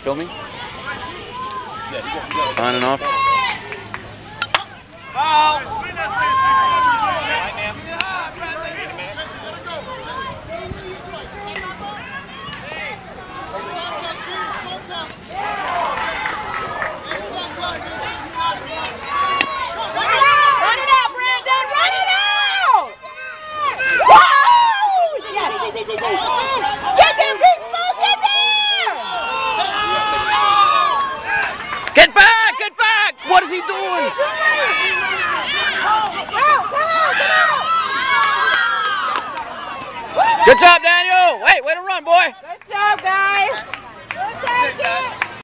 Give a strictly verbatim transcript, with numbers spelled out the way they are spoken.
Filming? On and off? Get back! Get back! What is he doing? Good job, Daniel! Wait, way to run, boy! Good job, guys! Good take it!